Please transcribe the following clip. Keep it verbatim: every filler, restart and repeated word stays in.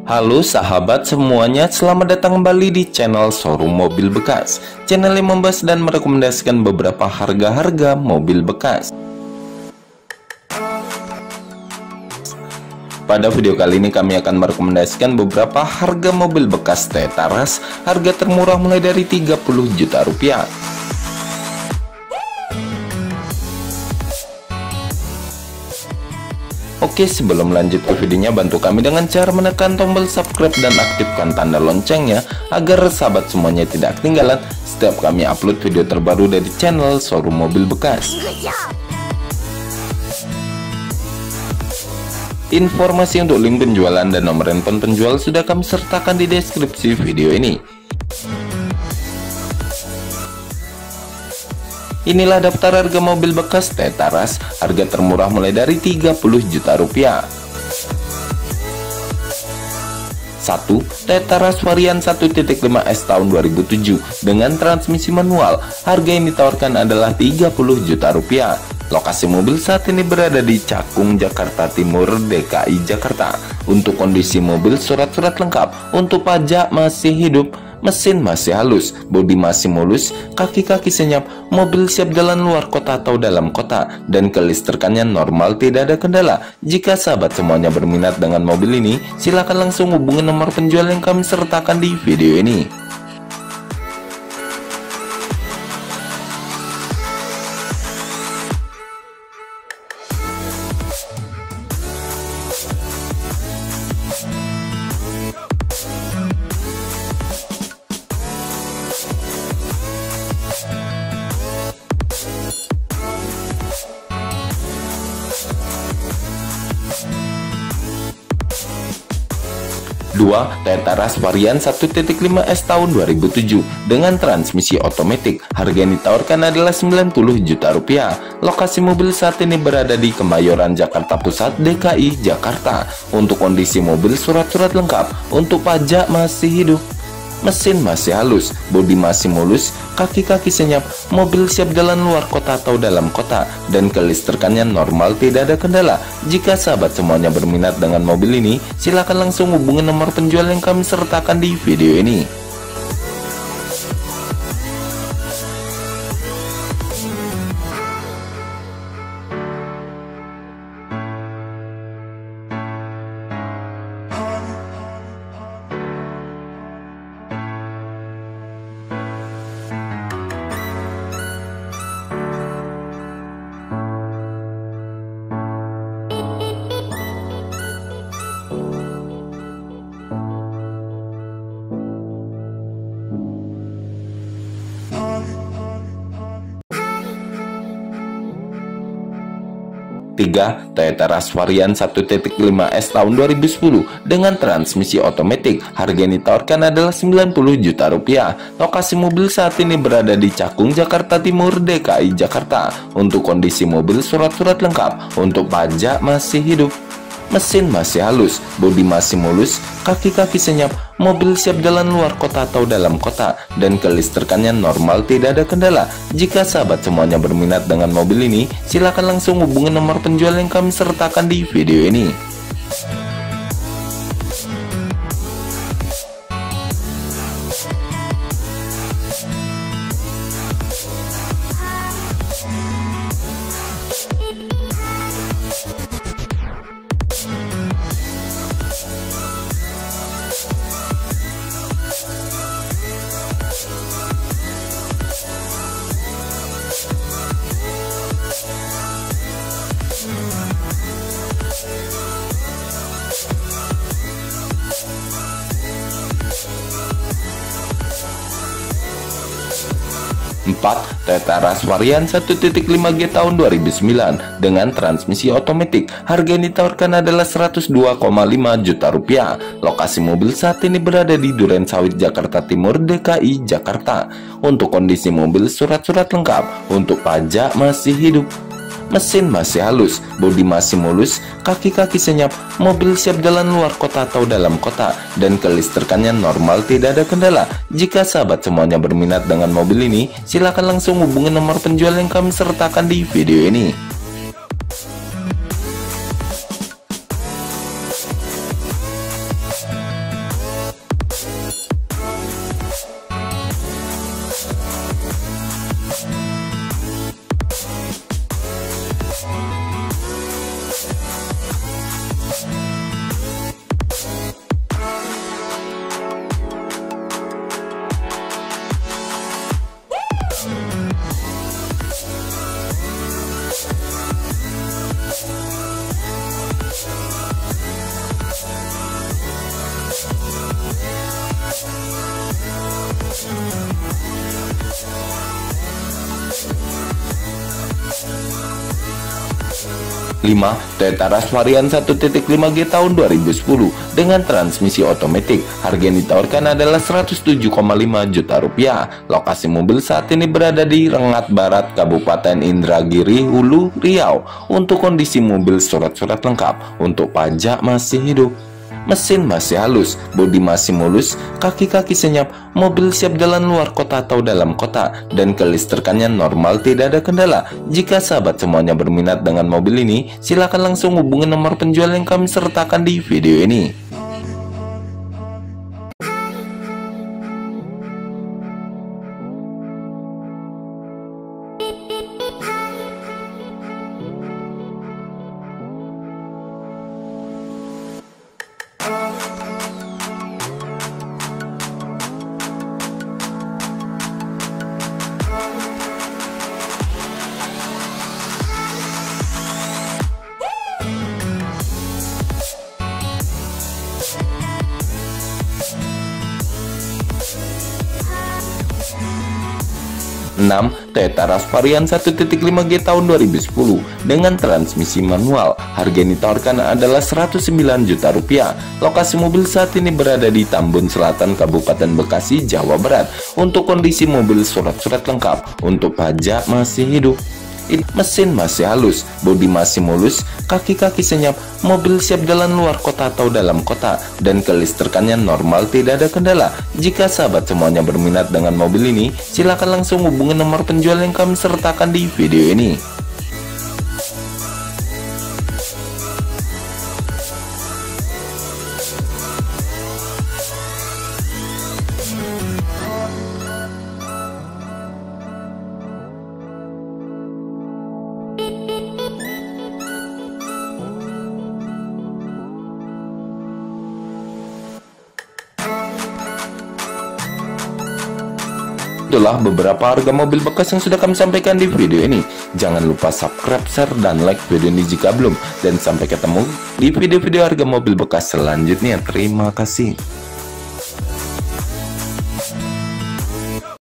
Halo sahabat semuanya, selamat datang kembali di channel Showroom Mobil Bekas. Channel yang membahas dan merekomendasikan beberapa harga-harga mobil bekas. Pada video kali ini kami akan merekomendasikan beberapa harga mobil bekas Toyota Rush. Harga termurah mulai dari tiga puluh juta rupiah. Oke, sebelum lanjut ke videonya, bantu kami dengan cara menekan tombol subscribe dan aktifkan tanda loncengnya agar sahabat semuanya tidak ketinggalan setiap kami upload video terbaru dari channel Showroom Mobil Bekas. Informasi untuk link penjualan dan nomor handphone penjual sudah kami sertakan di deskripsi video ini. Inilah daftar harga mobil bekas Toyota Rush. Harga termurah mulai dari tiga puluh juta rupiah. satu. Toyota Rush varian satu titik lima S tahun dua ribu tujuh dengan transmisi manual. Harga yang ditawarkan adalah tiga puluh juta rupiah. Lokasi mobil saat ini berada di Cakung, Jakarta Timur, D K I Jakarta. Untuk kondisi mobil, surat-surat lengkap. Untuk pajak masih hidup. Mesin masih halus, bodi masih mulus, kaki-kaki senyap, mobil siap jalan luar kota atau dalam kota, dan kelistrikannya normal, tidak ada kendala. Jika sahabat semuanya berminat dengan mobil ini, silakan langsung hubungi nomor penjual yang kami sertakan di video ini. dua. Toyota Rush varian satu titik lima S tahun dua ribu tujuh dengan transmisi otomatis. Harga yang ditawarkan adalah sembilan puluh juta rupiah. Lokasi mobil saat ini berada di Kemayoran, Jakarta Pusat, D K I Jakarta. Untuk kondisi mobil, surat-surat lengkap. Untuk pajak masih hidup. Mesin masih halus, bodi masih mulus, kaki-kaki senyap, mobil siap jalan luar kota atau dalam kota, dan kelistrikannya normal, tidak ada kendala. Jika sahabat semuanya berminat dengan mobil ini, silakan langsung hubungi nomor penjual yang kami sertakan di video ini. tiga. Toyota Rush varian satu titik lima S tahun dua ribu sepuluh dengan transmisi otomatis. Harga yang ditawarkan adalah sembilan puluh juta rupiah. Lokasi mobil saat ini berada di Cakung, Jakarta Timur, D K I Jakarta. Untuk kondisi mobil, surat-surat lengkap. Untuk pajak masih hidup. Mesin masih halus, bodi masih mulus, kaki-kaki senyap, mobil siap jalan luar kota atau dalam kota, dan kelistrikannya normal, tidak ada kendala. Jika sahabat semuanya berminat dengan mobil ini, silakan langsung hubungi nomor penjual yang kami sertakan di video ini. empat. Toyota Rush varian satu titik lima G tahun dua ribu sembilan dengan transmisi otomatis. Harga yang ditawarkan adalah seratus dua koma lima juta rupiah. Lokasi mobil saat ini berada di Duren Sawit, Jakarta Timur, D K I Jakarta. Untuk kondisi mobil, surat-surat lengkap. Untuk pajak masih hidup. Mesin masih halus, bodi masih mulus, kaki-kaki senyap, mobil siap jalan luar kota atau dalam kota, dan kelistrikannya normal, tidak ada kendala. Jika sahabat semuanya berminat dengan mobil ini, silakan langsung hubungi nomor penjual yang kami sertakan di video ini. lima. Toyota Rush varian satu titik lima G tahun dua ribu sepuluh dengan transmisi otomatis. Harga yang ditawarkan adalah seratus tujuh koma lima juta rupiah. Lokasi mobil saat ini berada di Rengat Barat, Kabupaten Indragiri, Hulu, Riau. Untuk kondisi mobil surat-surat lengkap, untuk pajak masih hidup. Mesin masih halus, bodi masih mulus, kaki-kaki senyap, mobil siap jalan luar kota atau dalam kota, dan kelistrikannya normal, tidak ada kendala. Jika sahabat semuanya berminat dengan mobil ini, silakan langsung hubungi nomor penjual yang kami sertakan di video ini. enam. Toyota Rush varian satu titik lima G tahun dua ribu sepuluh dengan transmisi manual. Harga yang ditawarkan adalah seratus sembilan juta rupiah. Lokasi mobil saat ini berada di Tambun Selatan, Kabupaten Bekasi, Jawa Barat. Untuk kondisi mobil surat-surat lengkap, untuk pajak masih hidup. Mesin masih halus, bodi masih mulus, kaki-kaki senyap, mobil siap jalan luar kota atau dalam kota, dan kelistrikannya normal, tidak ada kendala. Jika sahabat semuanya berminat dengan mobil ini, silakan langsung hubungi nomor penjual yang kami sertakan di video ini. Itulah beberapa harga mobil bekas yang sudah kami sampaikan di video ini. Jangan lupa subscribe, share, dan like video ini jika belum. Dan sampai ketemu di video-video harga mobil bekas selanjutnya. Terima kasih.